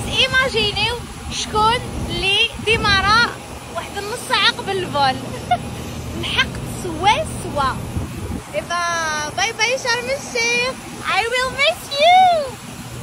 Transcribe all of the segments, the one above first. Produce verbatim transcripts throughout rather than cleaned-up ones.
ايماجينيو شكون اللي ديمارا واحد النص ساعه قبل الفول. لحقت سوا سوا. ايبا باي باي شرم الشيخ. I will miss you.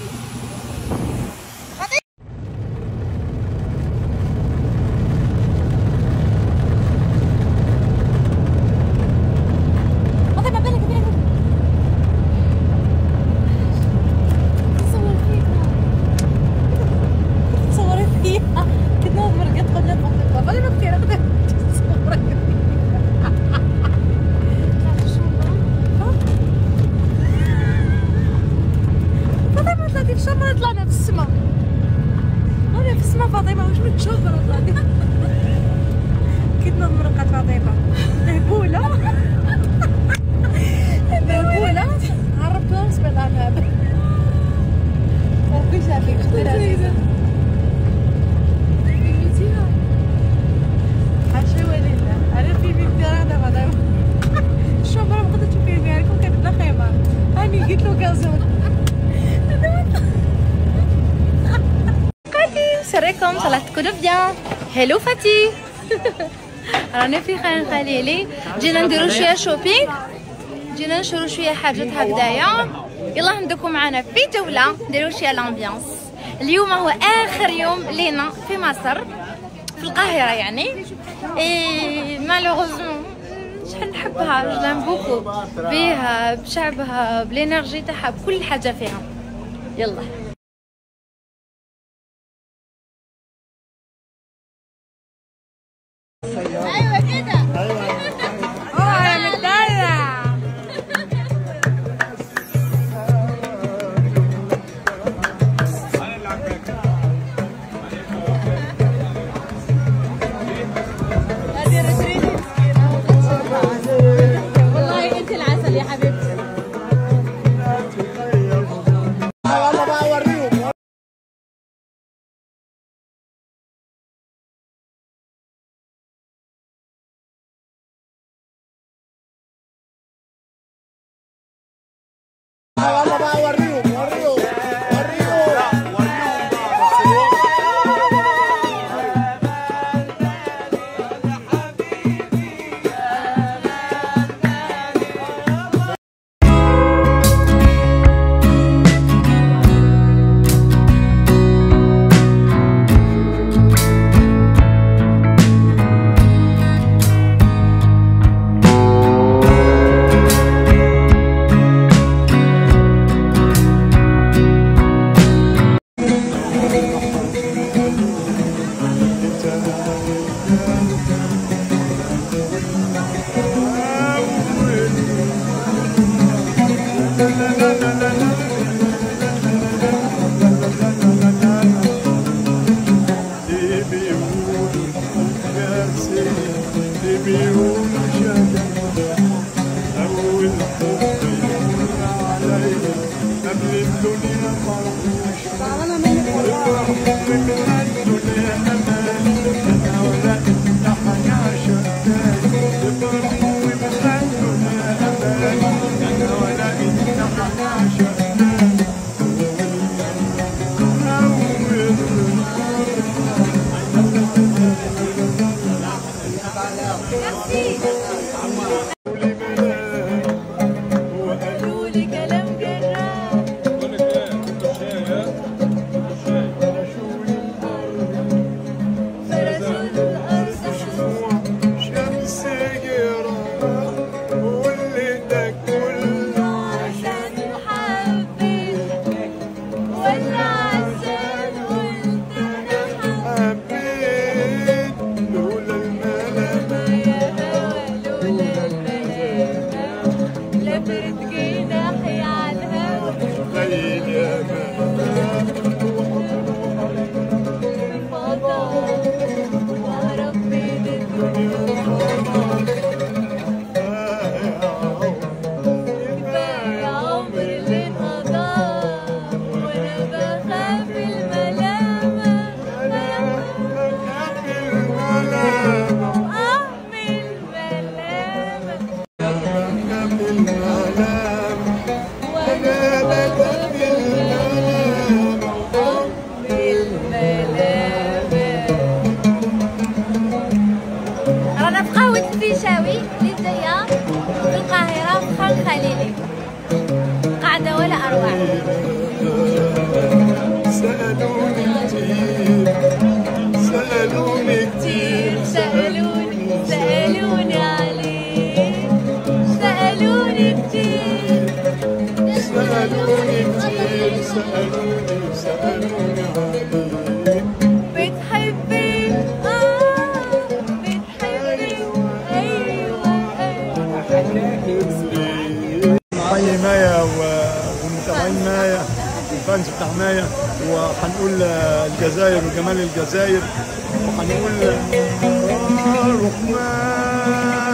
فاطمه واش متشهره فاطمه كنا مرقه فاطمه مهبوله مهبوله عرفتهم سبع العناب ربي شافيك اختي العزيزه بيتيها حاشا ولله انا في بنتي رانا فاطمه شوف راه بقيت تشوفي فيها كون كانت بلا خيمه هاني قلت له كازون سريكم صلاح تكونوا بيان. هلو فاتي. رانا في خان خليلي جينا نديرو شويه شوبينغ جينا نشرو شويه حاجات هكذايا. يلا ندوكو معنا في جوله نديرو شويه لامبيونس. اليوم هو اخر يوم لينا في مصر في القاهره يعني اي مالوغوزمون شحال نحبها جلام بوكو بيها بشعبها بالانرجي تاعها بكل حاجه فيها. يلا ايوه كده ايوه اه انا متدلع. والله انت العسل يا حبيبتي. والله بقى وريهم وريهم كفاية عمر اللي انقضى وانا بخاف سألوني سألوني بتحبي اه بتحبي ايوه معي مايا ومتابعين مايا الفانز بتاع مايا، وحنقول الجزائر وجمال الجزائر، وحنقول الرحمن